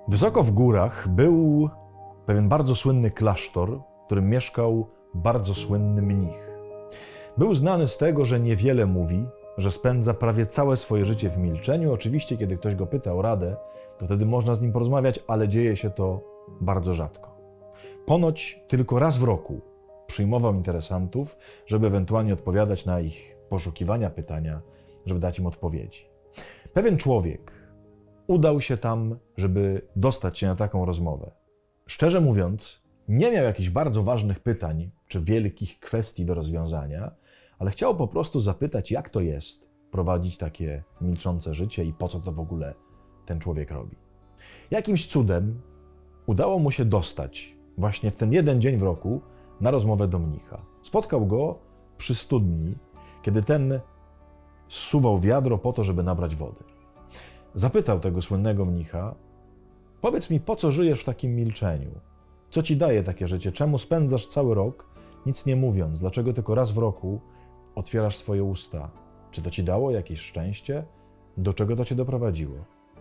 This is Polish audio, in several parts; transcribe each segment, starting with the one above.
Wysoko w górach był pewien bardzo słynny klasztor, w którym mieszkał bardzo słynny mnich. Był znany z tego, że niewiele mówi, że spędza prawie całe swoje życie w milczeniu. Oczywiście, kiedy ktoś go pyta o radę, to wtedy można z nim porozmawiać, ale dzieje się to bardzo rzadko. Ponoć tylko raz w roku przyjmował interesantów, żeby ewentualnie odpowiadać na ich poszukiwania, pytania, żeby dać im odpowiedzi. Pewien człowiek udał się tam, żeby dostać się na taką rozmowę. Szczerze mówiąc, nie miał jakichś bardzo ważnych pytań czy wielkich kwestii do rozwiązania, ale chciał po prostu zapytać, jak to jest prowadzić takie milczące życie i po co to w ogóle ten człowiek robi. Jakimś cudem udało mu się dostać właśnie w ten jeden dzień w roku na rozmowę do mnicha. Spotkał go przy studni, kiedy ten zsuwał wiadro po to, żeby nabrać wody. Zapytał tego słynnego mnicha: powiedz mi, po co żyjesz w takim milczeniu? Co ci daje takie życie? Czemu spędzasz cały rok nic nie mówiąc? Dlaczego tylko raz w roku otwierasz swoje usta? Czy to ci dało jakieś szczęście? Do czego to cię doprowadziło?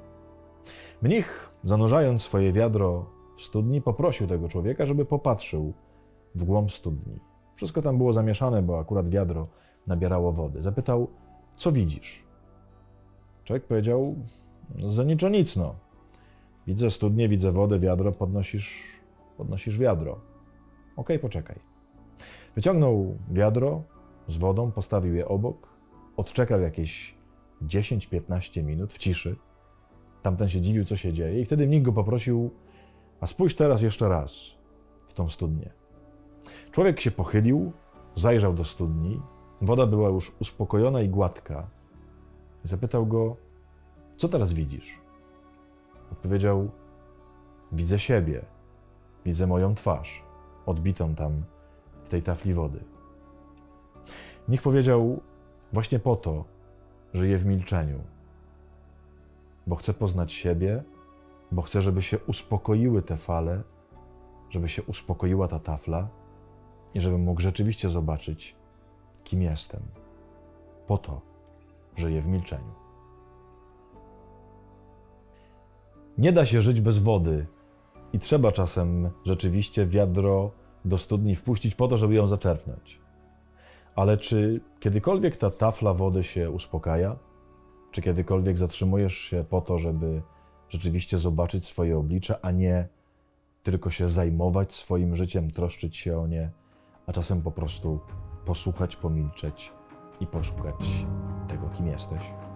Mnich, zanurzając swoje wiadro w studni, poprosił tego człowieka, żeby popatrzył w głąb studni. Wszystko tam było zamieszane, bo akurat wiadro nabierało wody. Zapytał: co widzisz? Człowiek powiedział: za niczo nic, no. Widzę studnię, widzę wodę, wiadro, podnosisz wiadro. Okej, poczekaj. Wyciągnął wiadro z wodą, postawił je obok, odczekał jakieś 10-15 minut w ciszy. Tamten się dziwił, co się dzieje, i wtedy mnich go poprosił: a spójrz teraz jeszcze raz w tą studnię. Człowiek się pochylił, zajrzał do studni, woda była już uspokojona i gładka. Zapytał go: co teraz widzisz? Odpowiedział: widzę siebie, widzę moją twarz, odbitą tam w tej tafli wody. Mnich powiedział: właśnie po to żyję w milczeniu, bo chcę poznać siebie, bo chcę, żeby się uspokoiły te fale, żeby się uspokoiła ta tafla i żebym mógł rzeczywiście zobaczyć, kim jestem. Po to żyję w milczeniu. Nie da się żyć bez wody i trzeba czasem rzeczywiście wiadro do studni wpuścić po to, żeby ją zaczerpnąć. Ale czy kiedykolwiek ta tafla wody się uspokaja? Czy kiedykolwiek zatrzymujesz się po to, żeby rzeczywiście zobaczyć swoje oblicze, a nie tylko się zajmować swoim życiem, troszczyć się o nie, a czasem po prostu posłuchać, pomilczeć i poszukać tego, kim jesteś?